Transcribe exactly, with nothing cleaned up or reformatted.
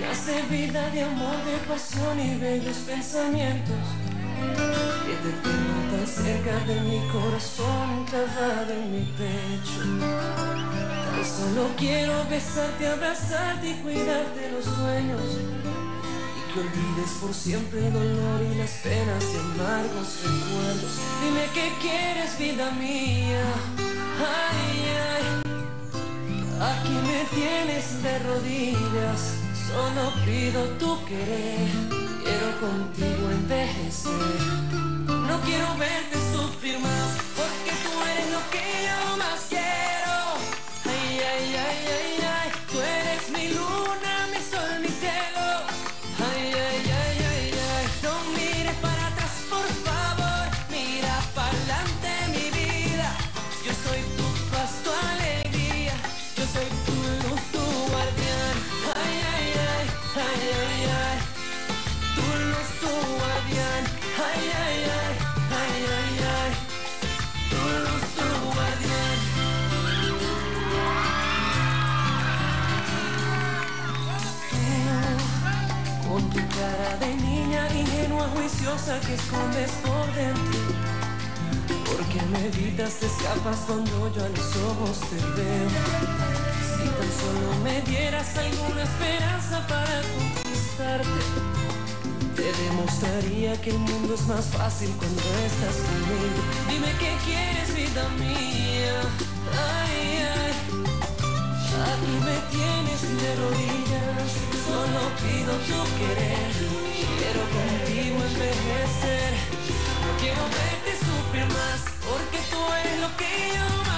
Hace vida de amor, de pasión y bellos pensamientos. Que te tengo tan cerca de mi corazón, clavado en mi pecho. Tan solo quiero besarte, abrazarte y cuidarte los sueños. Y que olvides por siempre el dolor y las penas y amargos recuerdos. Dime qué quieres, vida mía. Ay, ay. Aquí me tienes de rodillas. Solo pido tu querer, quiero contigo envejecer. No quiero verte sufrir más, porque tú eres lo que yo más quiero. Ay, ay, ay, ay, ay, tú eres mi luna, mi sol, mi cielo. Ay, ay, ay, ay, ay, no mires para atrás, por favor, mira para adelante, mi vida. Yo soy tu paz, tu alegría, yo soy tu luz, tu guardián. Ay, ay, ay, ay, ay, ay, tu luz, tu guardián. Ay, ay, ay, ay, ay, ay, tu luz, tu guardián. Tú, con tu cara de niña ingenua, juiciosa que escondes por dentro. Porque me evitas, te escapas cuando yo a los ojos te veo. Si tan solo me dieras alguna esperanza para conquistarte, te demostraría que el mundo es más fácil cuando estás conmigo. Dime qué quieres, vida mía. Ay, ay, aquí me tienes de rodillas. Solo pido tu querer, quiero contigo envejecer. No quiero verte sufrir más, porque tú eres lo que yo